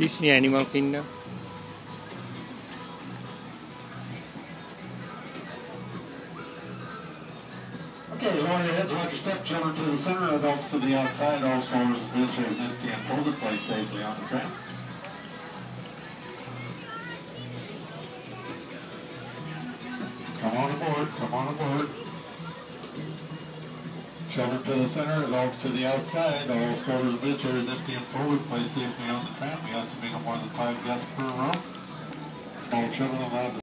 Disney Animal Kingdom. Okay, lower your heads, watch your step, children to the center, adults to the outside, all strollers and wheelchairs empty and folded, place safely on the train. Come on aboard, come on aboard. Children to the center, adults to the outside, all strollers and wheelchairs empty and folded, place safely on the train. We estimate no more than 5 guests per row. Small children allowed to